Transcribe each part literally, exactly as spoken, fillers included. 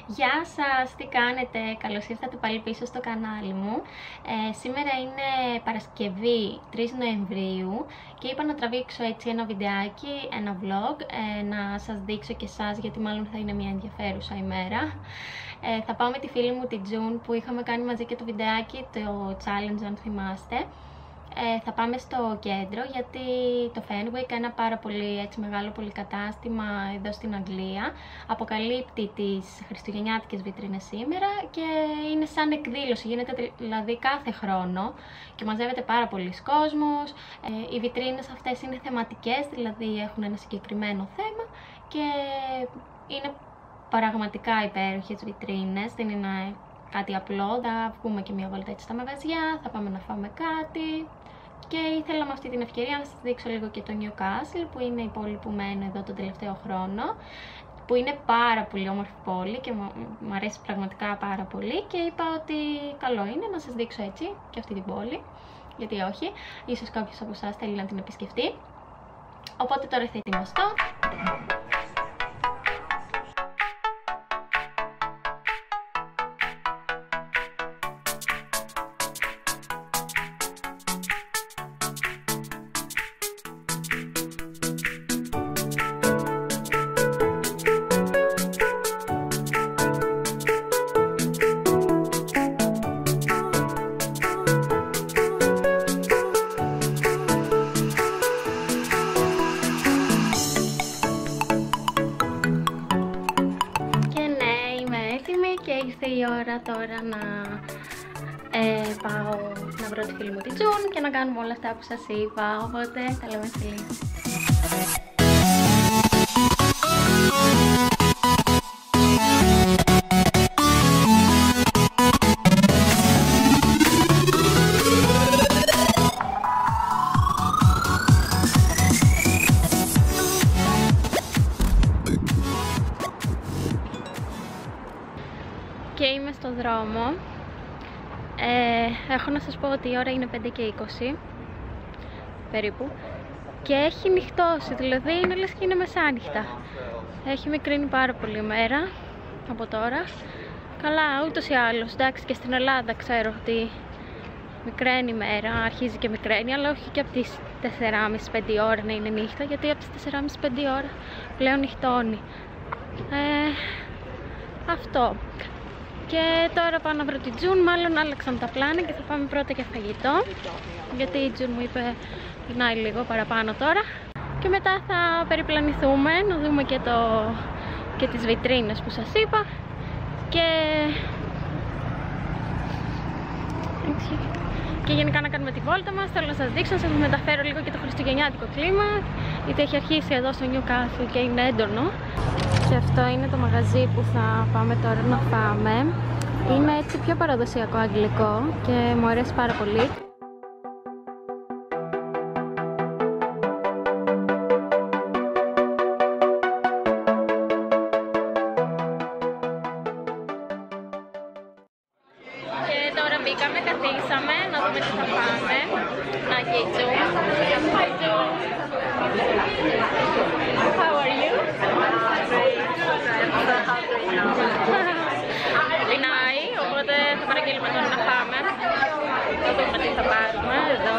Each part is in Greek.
Γεια σας, τι κάνετε, καλώς ήρθατε πάλι πίσω στο κανάλι μου. ε, Σήμερα είναι Παρασκευή τρεις Νοεμβρίου και είπα να τραβήξω έτσι ένα βιντεάκι, ένα vlog, ε, να σας δείξω και εσάς, γιατί μάλλον θα είναι μια ενδιαφέρουσα ημέρα. ε, Θα πάω με τη φίλη μου την Τζουν που είχαμε κάνει μαζί και το βιντεάκι, το challenge αν θυμάστε. Ε, θα πάμε στο κέντρο, γιατί το Fenwick, ένα πάρα πολύ έτσι μεγάλο πολυκατάστημα εδώ στην Αγγλία, αποκαλύπτει τις χριστουγεννιάτικες βιτρίνες σήμερα και είναι σαν εκδήλωση, γίνεται δηλαδή κάθε χρόνο και μαζεύεται πάρα πολλοί κόσμος. Ε, οι βιτρίνες αυτές είναι θεματικές, δηλαδή έχουν ένα συγκεκριμένο θέμα και είναι πραγματικά υπέροχες βιτρίνες, δεν είναι κάτι απλό. Θα βγούμε και μια βόλτα έτσι στα μαγαζιά, θα πάμε να φάμε κάτι. Και ήθελα με αυτή την ευκαιρία να σας δείξω λίγο και το Newcastle, που είναι η πόλη που μένω εδώ τον τελευταίο χρόνο, που είναι πάρα πολύ όμορφη πόλη και μου αρέσει πραγματικά πάρα πολύ, και είπα ότι καλό είναι να σας δείξω έτσι και αυτή την πόλη, γιατί όχι, ίσως κάποιος από εσάς θέλει να την επισκεφτεί. Οπότε τώρα θα ετοιμαστώ. Και ήρθε η ώρα τώρα να ε, πάω να βρω τη φίλη μου την Τζουν και να κάνουμε όλα αυτά που σας είπα, οπότε τα λέμε σε λίγο. Και είμαι στο δρόμο. Ε, έχω να σας πω ότι η ώρα είναι πέντε και είκοσι περίπου και έχει νυχτώσει, δηλαδή είναι λες και είναι μεσάνυχτα. Έχει μικρύνει πάρα πολύ η μέρα από τώρα. Καλά, ούτως ή άλλως, εντάξει, και στην Ελλάδα ξέρω ότι μικραίνει η μέρα, αρχίζει και μικραίνει, αλλά όχι και από τις τέσσερις και μισή πέντε ώρα να είναι νύχτα, γιατί από τις τέσσερις και μισή πέντε ώρα πλέον νυχτώνει. Ε, αυτό. Και τώρα πάω να βρω την Τζουν, μάλλον άλλαξαν τα πλάνα και θα πάμε πρώτα για φαγητό, γιατί η Τζουν μου είπε πεινάει λίγο παραπάνω τώρα. Και μετά θα περιπλανηθούμε, να δούμε και, το, και τις βιτρίνες που σας είπα. Και... και γενικά να κάνουμε τη βόλτα μας. Θέλω να σας δείξω, να σας μεταφέρω λίγο και το χριστουγεννιάτικο κλίμα, γιατί έχει αρχίσει εδώ στο Newcastle και είναι έντονο. Και αυτό είναι το μαγαζί που θα πάμε τώρα να φάμε. Είναι έτσι πιο παραδοσιακό αγγλικό και μου αρέσει πάρα πολύ. Και τώρα μπήκαμε, καθίσαμε να δούμε τι θα φάμε. Να και η Τζου. Hi Τζου. How are you? Πεινάει, οπότε θα παραγγείλουμε τώρα να φάμε. Θα δούμε τι θα πάρουμε εδώ.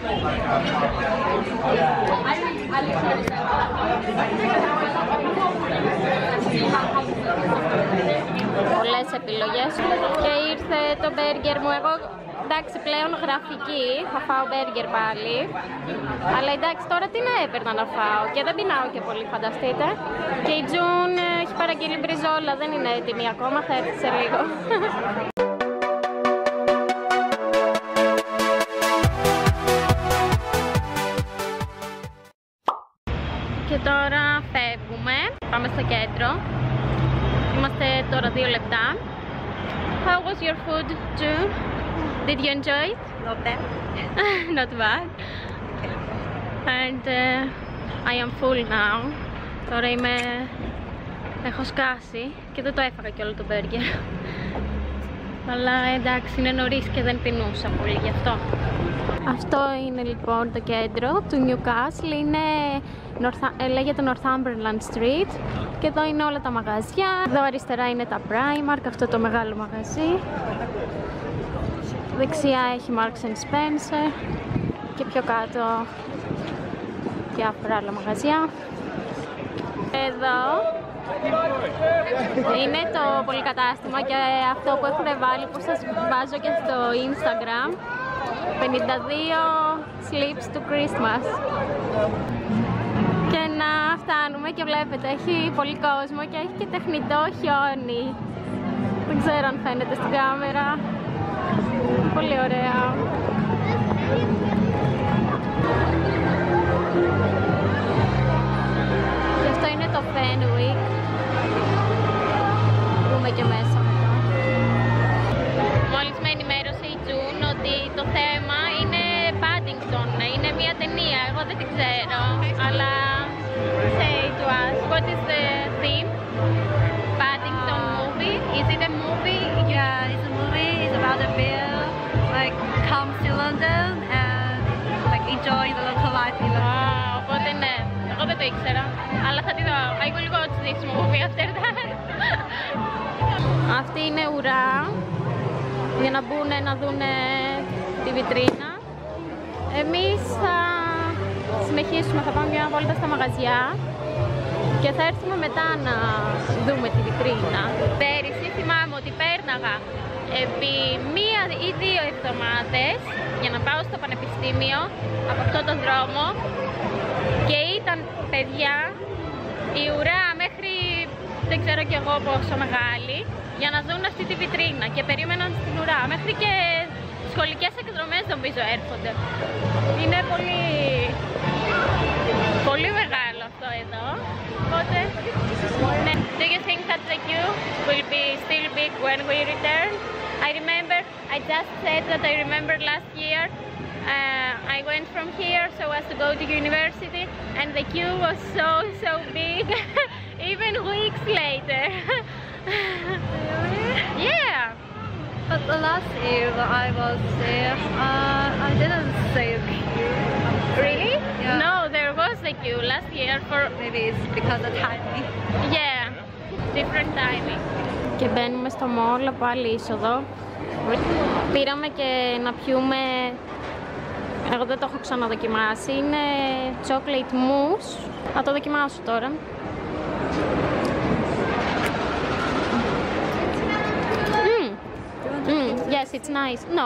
Πολλές επιλογές και ήρθε το μπέργκερ μου. Εγώ εντάξει πλέον γραφική, θα φάω μπέργκερ πάλι. Αλλά εντάξει τώρα τι να έπαιρνα να φάω και δεν πεινάω και πολύ, φανταστείτε. Και η Τζουν έχει παραγγείλει μπριζόλα, δεν είναι έτοιμη ακόμα, θα έρθει σε λίγο. Και τώρα φεύγουμε, πάμε στο κέντρο. Είμαστε τώρα δύο λεπτά. How was your food, June? Did you enjoy it? Not bad. Not bad. And uh, I am full now. Τώρα είμαι... έχω σκάσει και δεν το έφαγα κι όλο το μπέργκερ. Αλλά εντάξει, είναι νωρίς και δεν πεινούσα πολύ γι' αυτό. Αυτό είναι λοιπόν το κέντρο του Newcastle, είναι, λέγεται Northumberland Street και εδώ είναι όλα τα μαγαζιά. Εδώ αριστερά είναι τα Primark, αυτό το μεγάλο μαγαζί. Δεξιά έχει Marks and Spencer και πιο κάτω διάφορα άλλα μαγαζιά. Εδώ είναι το πολυκατάστημα και αυτό που έχουν βάλει, που σας βάζω και στο Instagram, πενήντα δύο Slips to Christmas. Και να φτάνουμε και βλέπετε, έχει πολύ κόσμο και έχει και τεχνητό χιόνι. Δεν ξέρω αν φαίνεται στην κάμερα. Πολύ ωραία. Και αυτό είναι το Fenwick. Μπούμε και μέσα. Μόλις με ενημέρωσε η Τζουν ότι το θέμα είναι Paddington, είναι μια ταινία, εγώ δεν την ξέρω, αλλά say to us, what is the theme? Paddington movie? Is it a movie? Yeah, it's a movie, it's about a bear, like, comes to London and, like, enjoy the local life in London. Ah, οπότε ναι, εγώ δεν το ήξερα, αλλά θα τη δω. I will watch this movie after that. Αυτή είναι ουρά, για να μπουν να δουν τη βιτρίνα. Εμείς θα συνεχίσουμε, θα πάμε μια βόλτα στα μαγαζιά και θα έρθουμε μετά να δούμε τη βιτρίνα. Πέρυσι θυμάμαι ότι πέρναγα επί μία ή δύο εβδομάδες για να πάω στο πανεπιστήμιο από αυτό το δρόμο και ήταν, παιδιά, η ουρά μέχρι δεν ξέρω κι εγώ πόσο μεγάλη για να δουν αυτή τη βιτρίνα και περίμεναν στην ουρά. Μέχρι και σχολικές εκδρομές νομίζω έρχονται. Είναι πολύ, πολύ μεγάλο αυτό εδώ. Οπότε, ναι. Do you think that the queue will be still big when we return? I remember, I just said that I remember last year uh, I went from here so as to go to university and the queue was so so big even weeks later. Yeah. But the last year that I was there, uh, I didn't see a queue. Really? Yeah. No, there was a queue last year for... Maybe it's because of timing. Yeah, different timing. Και μπαίνουμε στο mall από άλλη είσοδο. Πήραμε και να πιούμε, εγώ δεν το έχω ξαναδοκιμάσει, είναι chocolate mousse. Θα το δοκιμάσω τώρα. Mm. Mm. Yes, it's nice. No.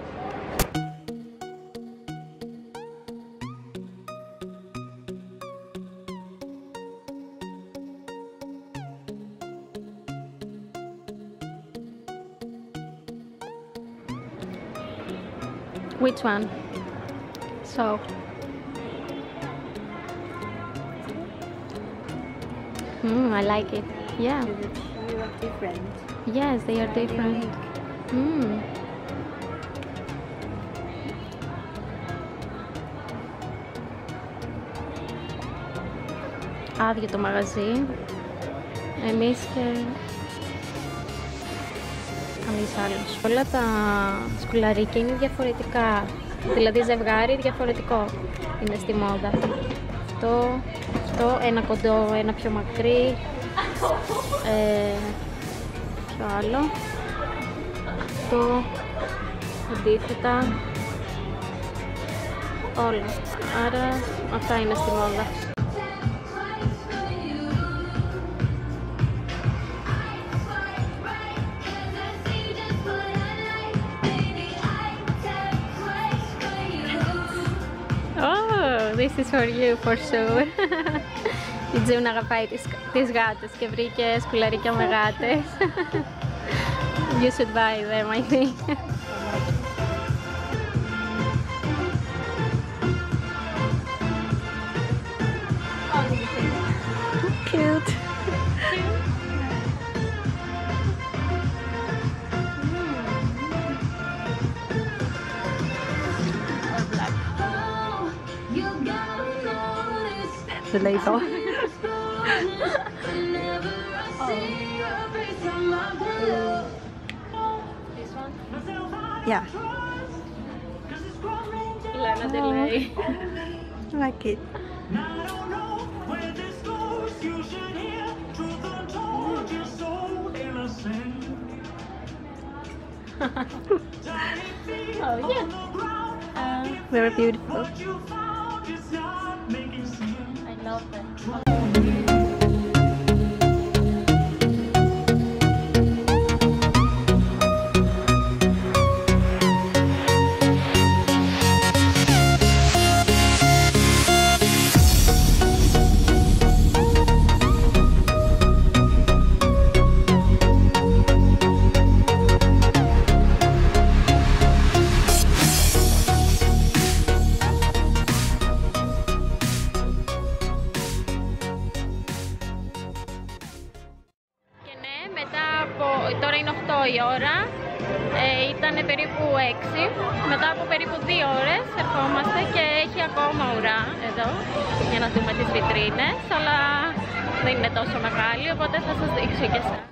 Which one? So. Mm, I like it. Yeah. They are different. Yes, they are different. Mm. Άδειο το μαγαζί. Εμείς και κανείς άλλος. Όλα τα σκουλαρίκια είναι διαφορετικά. Δηλαδή ζευγάρι διαφορετικό είναι στη μόδα. Αυτό, αυτό ένα κοντό, ένα πιο μακρύ. Ε, ποιο άλλο. Αυτό, αντίθετα. Όλα. Άρα αυτά είναι στη μόδα. This is for you for sure. Η Τζουν αγαπάει τις, τις γάτες και βρήκε σκουλαρίκια με γάτες. You should buy them, I think. Cute. The label. This Yeah. Lana Del Rey. I like it. Oh yeah. Uh, Very beautiful. I love that. Τώρα είναι οκτώ η ώρα, ε, ήταν περίπου έξι, μετά από περίπου δύο ώρες ερχόμαστε και έχει ακόμα ουρά εδώ για να δούμε τις βιτρίνες, αλλά δεν είναι τόσο μεγάλη, οπότε θα σας δείξω και εσάς.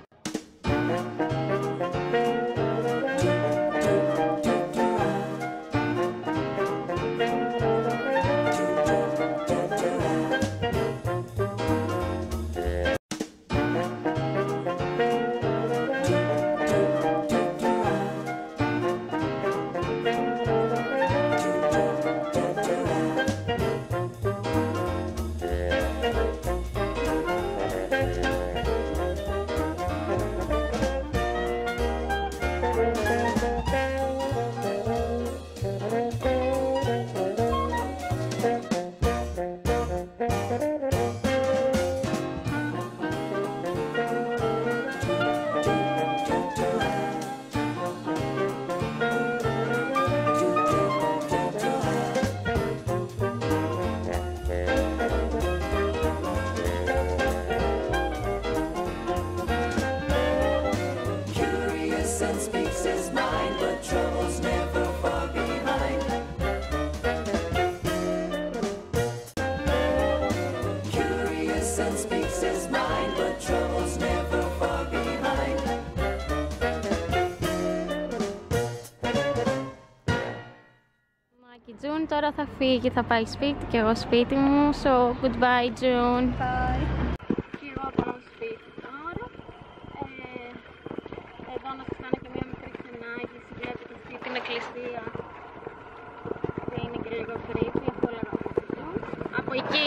Η June τώρα θα φύγει, θα πάει σπίτι και εγώ σπίτι μου, so goodbye June. Bye. Και εγώ πάω σπίτι τώρα. Ε, εδώ να σας κάνω και μια μικρή ξενάγηση, βλέπετε σπίτι είναι κλειστή. Είναι και λίγο creepy, αυτό λέγαμε. Από εκεί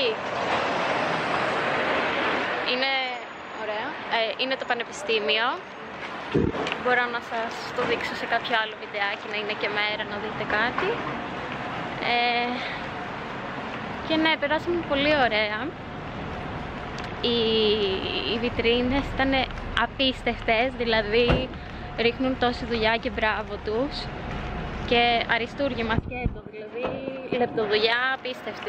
είναι ωραία, ε, είναι το πανεπιστήμιο. Μπορώ να σας το δείξω σε κάποιο άλλο βιντεάκι, να είναι και μέρα να δείτε κάτι. Ε, και ναι, περάσαμε πολύ ωραία. Οι, οι βιτρίνες ήταν απίστευτες, δηλαδή ρίχνουν τόση δουλειά και μπράβο τους. Και αριστούργημα σκέτο, δηλαδή λεπτοδουλειά απίστευτη.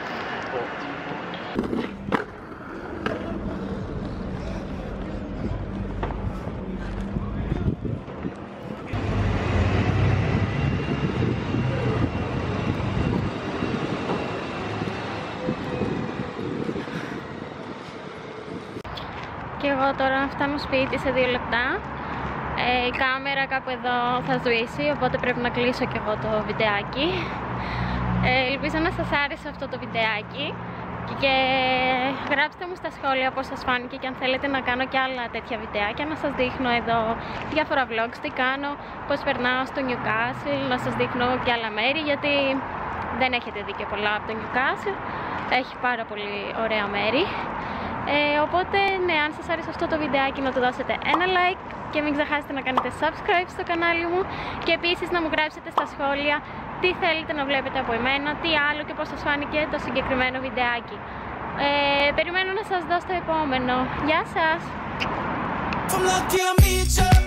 Και εγώ τώρα φτάνω σπίτι σε δύο λεπτά. Ε, η κάμερα κάπου εδώ θα σβήσει, οπότε πρέπει να κλείσω και εγώ το βιντεάκι. Ε, ελπίζω να σας άρεσε αυτό το βιντεάκι και γράψτε μου στα σχόλια πώς σας φάνηκε και αν θέλετε να κάνω και άλλα τέτοια βιντεάκια, να σας δείχνω εδώ διάφορα vlogs, τι κάνω, πώς περνάω στο Newcastle, να σας δείχνω και άλλα μέρη, γιατί δεν έχετε δει και πολλά από το Newcastle, έχει πάρα πολύ ωραία μέρη. Ε, οπότε ναι, αν σας άρεσε αυτό το βιντεάκι να του δώσετε ένα like και μην ξεχάσετε να κάνετε subscribe στο κανάλι μου και επίσης να μου γράψετε στα σχόλια τι θέλετε να βλέπετε από εμένα, τι άλλο και πώς σας φάνηκε το συγκεκριμένο βιντεάκι. Ε, περιμένω να σας δω στο επόμενο. Γεια σας!